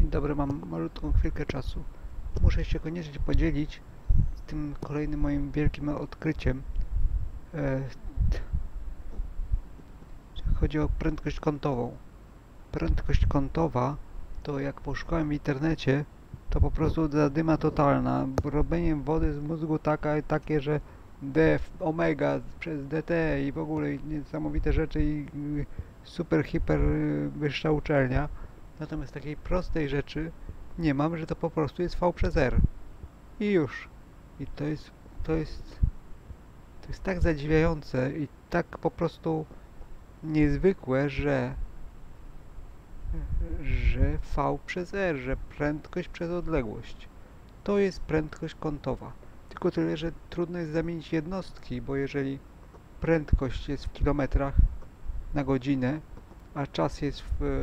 Dzień dobry, mam malutką chwilkę czasu. Muszę się koniecznie podzielić z tym kolejnym moim wielkim odkryciem. Chodzi o prędkość kątową. Prędkość kątowa to, jak poszukałem w internecie, to po prostu zadyma totalna. Robienie wody z mózgu takie, że omega przez DT i w ogóle niesamowite rzeczy i super, hiper wyższa uczelnia. Natomiast takiej prostej rzeczy nie mam, że to po prostu jest V przez R. I już. I to jest tak zadziwiające i tak po prostu niezwykłe, że V przez R, że prędkość przez odległość. To jest prędkość kątowa. Tylko tyle, że trudno jest zamienić jednostki, bo jeżeli prędkość jest w kilometrach na godzinę, a czas jest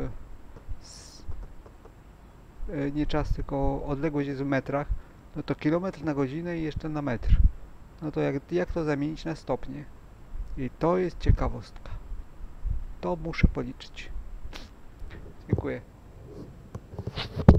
nie czas, tylko odległość jest w metrach, no to kilometr na godzinę i jeszcze na metr. No to jak to zamienić na stopnie? I to jest ciekawostka. To muszę policzyć. Dziękuję.